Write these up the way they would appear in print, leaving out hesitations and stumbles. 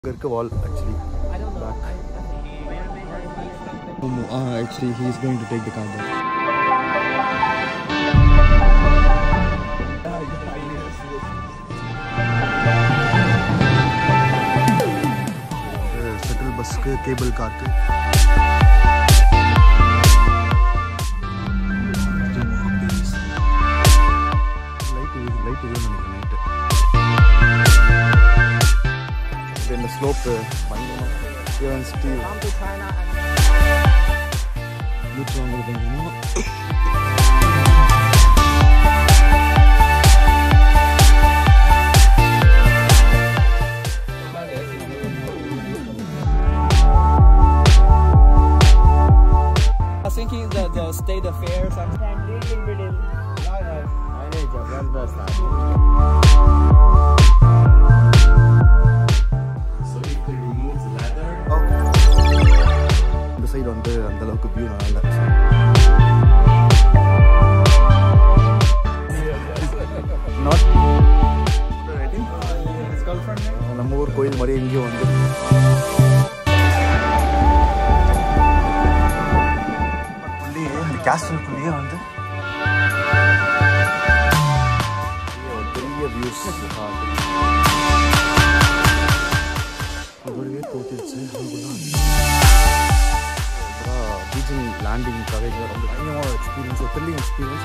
wall actually. I don't know. Actually, he is going to take the car back. Shuttle bus के cable car के. Light is night. Then the slope here and Steve. Come to China Which one will bring you? I was thinking the state affairs and இந்த side வந்து அந்த அளவுக்கு view நல்லா இல்ல. Not நம்ம ஊர் கோயில் மாதிரி எங்கேயும் வந்து இந்த கேஸ்டலுக்குள்ளேயே வந்து பெரிய வியூஸ் அப்படியே தோத்திருச்சு. பீச்சிங் லேண்டிங்காகவே ரொம்ப பயங்கரமான எக்ஸ்பீரியன்ஸ், த்ரில்லிங் எக்ஸ்பீரியன்ஸ்.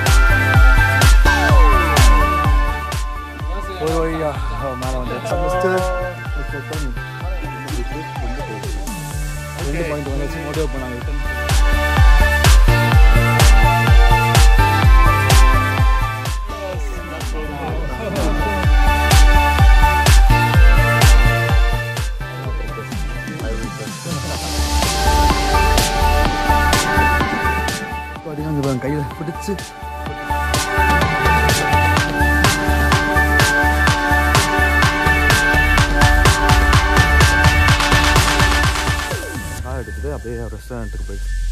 ஒரு வழியா மேலே வந்து 2.1 வச்சு மோட்டிவ் பண்ணாங்க. கையில் பிடிச்சு கார் எடுத்துட்டு அப்படியே ரெஸ்டாரண்ட்டுக்கு போயிட்டு